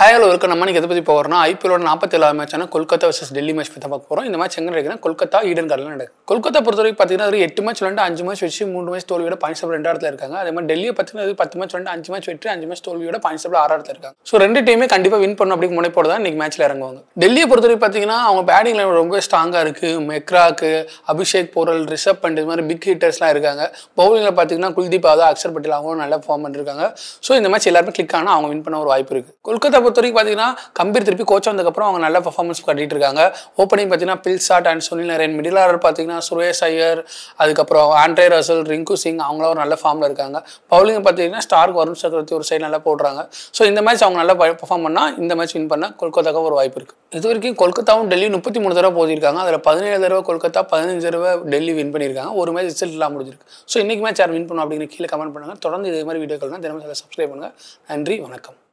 Hi hello welcome. நம்ம எதை பற்றி போகிறோம்னா ஐபிஎல்லோட 47 மேட்சான கொல்கத்தா வர்சஸ் டெல்லி மேட்ச் பற்றி பார்க்க போகிறோம். இந்த மேட்ச் எங்கே நடக்குதுன்னா கொல்கத்தா ஈடன் கார்டனில் நடக்குது. கொல்கத்தா பொறுத்தவரைக்கும் பார்த்தீங்கன்னா ஒரு 8 மேட்ச் விளையாண்டு 5 மேட்ச் வச்சு 3 மேட்ச் தோல்வியோட பாயிண்ட்ஸ் 2 இடத்துல இருக்காங்க. அதே மாதிரி டெல்லியை பார்த்தீங்கன்னா 10 மேட்ச் விளையாண்டு 5 மேட்ச் வெற்றி 5 மேட்ச் தோல்வியோட பாயிண்ட்ஸ் 6 இடத்துல இருக்காங்க. ஸோ ரெண்டு டீமே கண்டிப்பாக வின் பண்ணணும் அப்படி முனைப்போட தான் இன்னைக்கு மேட்ச்ல இறங்குவாங்க. டெல்லியை பொறுத்தவரைக்கும் பார்த்தீங்கன்னா அவங்க பேட்டிங் லைன் ரொம்ப ஸ்ட்ராங்காக இருக்குது. மெக்ராக்கு, அபிஷேக் போரல், ரிஷப் பண்ட் இது மாதிரி பிக் ஹிட்டர்ஸ்லாம் இருக்காங்க. பவுலிங்கில் பார்த்தீங்கன்னா குல்தீப் யாதவ், அக்ஷர் பட்டேல் அவங்களும் நல்லா ஃபார்ம் பண்ணிருக்காங்க. ஸோ இந்த மேட்ச் எல்லாருமே கிளிக் ஆனால் அவங்க வின் பண்ண ஒரு வாய்ப்பு இருக்குது. கொல்கத்தா பொறுத்தவரைக்கும் பார்த்தீங்கன்னா கம்பீர் திருப்பி கோச் வந்ததுக்கப்புறம் அவங்க நல்ல பர்ஃபார்மன்ஸ் காட்டிட்டு இருக்காங்க. ஓப்பனிங் பார்த்தீங்கன்னா Phil Salt and Sunil Narine, middle order பார்த்தீங்கன்னா சுரேஷ் ஐயர், அதுக்கப்புறம் ஆண்ட்ரே ரசல், ரிங்கு சிங் அவங்களும் ஒரு நல்ல ஃபார்மில் இருக்காங்க. பவுலிங் பார்த்தீங்கன்னா ஸ்டார்க், வருண் சக்கரவர்த்தி ஒரு சைடு நல்லா போடுறாங்க. ஸோ இந்த மேட்ச் அவங்க நல்லா பர்ஃபார்ம் பண்ணால் இந்த மேட்ச் வின் பண்ணால் கொல்கத்தாவுக்கு ஒரு வாய்ப்பு இருக்குது. இது வரைக்கும் கொல்கத்தாவும் டெல்லியும் 33 தடவை போதிருக்காங்க. அதில் 17 தடவை கொல்கத்தா, 15 தடவை டெல்லி வின் பண்ணியிருக்காங்க. ஒரு மேட்ச் ரிசல்ட் இல்லாமல் முடிஞ்சிருக்கு. ஸோ இன்னைக்கு மேட்ச் யார் வின் பண்ணும் அப்படிங்கிற கீழே கமெண்ட் பண்ணுங்கள். தொடர்ந்து இதே மாதிரி வீடியோக்கள் தான் தினமும் சப்ஸ்கிரைப் பண்ணுங்கள். நன்றி, வணக்கம்.